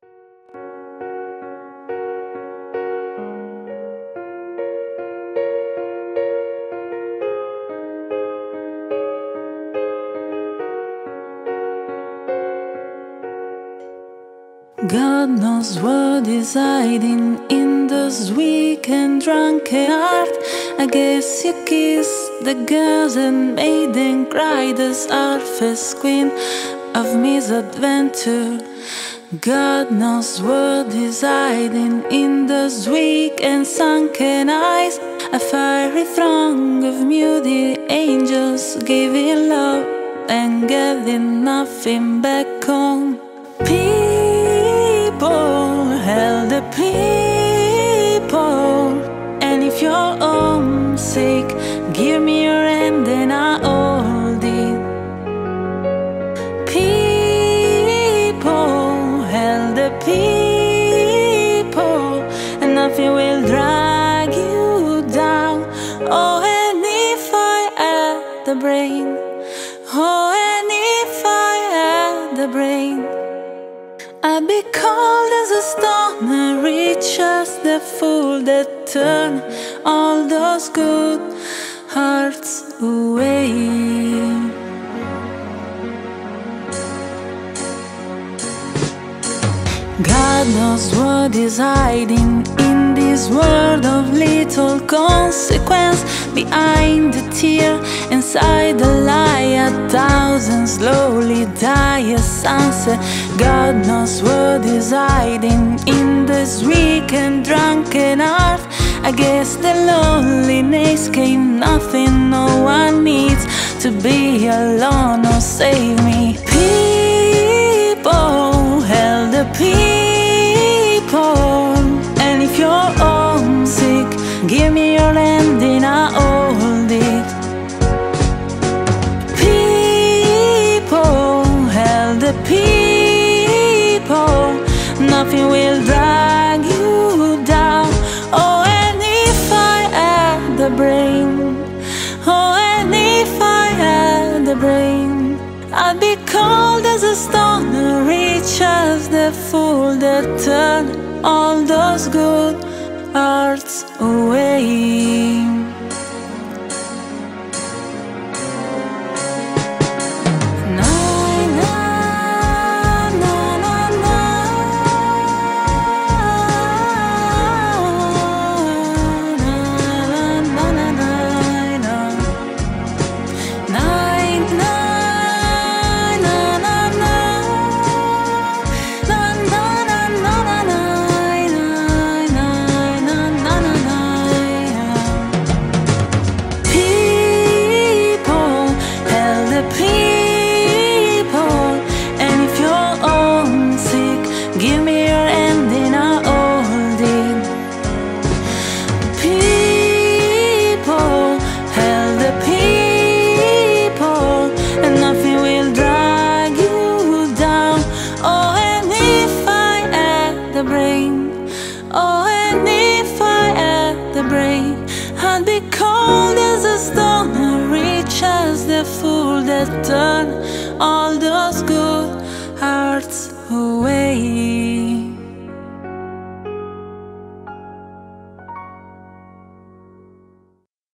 God knows what is hiding in those weak and drunken heart. I guess you kissed the girls and made them cry. This Orpheus queen of misadventure. God knows what is hiding in those weak and sunken eyes. A fiery throng of moody angels giving love and getting nothing back home. People, hell the people. And if you're homesick, give me your hand and I'll hold it. People, hell the people. And nothing will drag you down. Oh, and if I had the brain, oh, and if I had the brain, I'd be cold as a stone and rich as the fool that turned all those good hearts away. God knows what is hiding in this world of little consequence. Behind the tear, inside the lie, 1,000 slowly die as sunset. God knows what is hiding in this weak and drunken heart. I guess the loneliness came nothing. No one needs to be alone or save me. People, hell the people. And if you're homesick, give me your hand and I'll hold it. People, hell the people. Nothing will drag you down. Oh, and if I had the brain, oh, and if I had the brain, I'd be cold as a stone and rich as the fool that turned all those good hearts away. Give me your hand and I'll hold it. People, hell the people. And nothing will drag you down. Oh, and if I had the brain, oh, and if I had the brain, I'd be cold as a stone and rich as the fool that turned all those good